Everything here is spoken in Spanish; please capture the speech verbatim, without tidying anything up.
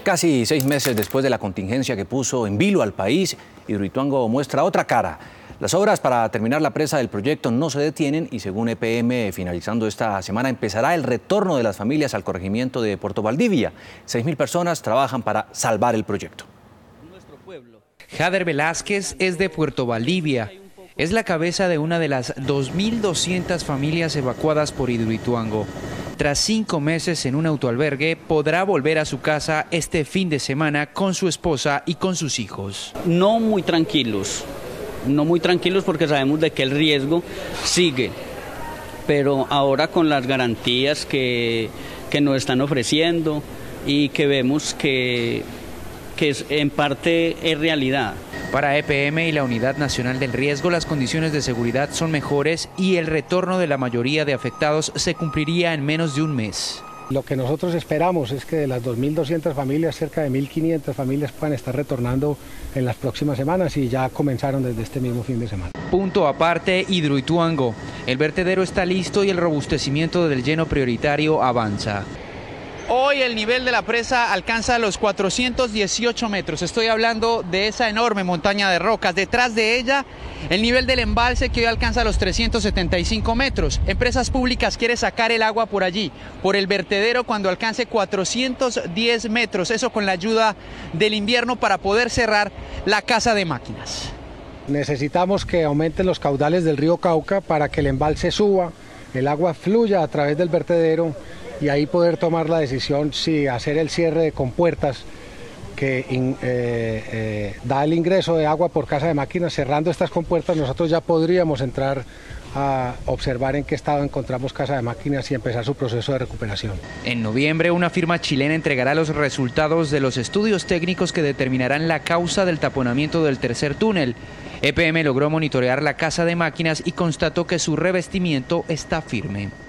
Casi seis meses después de la contingencia que puso en vilo al país, Hidroituango muestra otra cara. Las obras para terminar la presa del proyecto no se detienen y según E P M, finalizando esta semana, empezará el retorno de las familias al corregimiento de Puerto Valdivia. Seis mil personas trabajan para salvar el proyecto. Jader Velázquez es de Puerto Valdivia. Es la cabeza de una de las dos mil doscientas familias evacuadas por Hidroituango. Tras cinco meses en un autoalbergue, podrá volver a su casa este fin de semana con su esposa y con sus hijos. No muy tranquilos, no muy tranquilos porque sabemos de que el riesgo sigue, pero ahora con las garantías que, que nos están ofreciendo y que vemos que, que es, en parte es realidad. Para E P M y la Unidad Nacional del Riesgo, las condiciones de seguridad son mejores y el retorno de la mayoría de afectados se cumpliría en menos de un mes. Lo que nosotros esperamos es que de las dos mil doscientas familias, cerca de mil quinientas familias puedan estar retornando en las próximas semanas y ya comenzaron desde este mismo fin de semana. Punto aparte, Hidroituango. El vertedero está listo y el robustecimiento del lleno prioritario avanza. Hoy el nivel de la presa alcanza los cuatrocientos dieciocho metros. Estoy hablando de esa enorme montaña de rocas. Detrás de ella, el nivel del embalse que hoy alcanza los trescientos setenta y cinco metros. Empresas Públicas quiere sacar el agua por allí, por el vertedero, cuando alcance cuatrocientos diez metros. Eso con la ayuda del invierno para poder cerrar la casa de máquinas. Necesitamos que aumenten los caudales del río Cauca para que el embalse suba, el agua fluya a través del vertedero y ahí poder tomar la decisión si hacer el cierre de compuertas que in, eh, eh, da el ingreso de agua por casa de máquinas. Cerrando estas compuertas nosotros ya podríamos entrar a observar en qué estado encontramos casa de máquinas y empezar su proceso de recuperación. En noviembre, una firma chilena entregará los resultados de los estudios técnicos que determinarán la causa del taponamiento del tercer túnel. E P M logró monitorear la casa de máquinas y constató que su revestimiento está firme.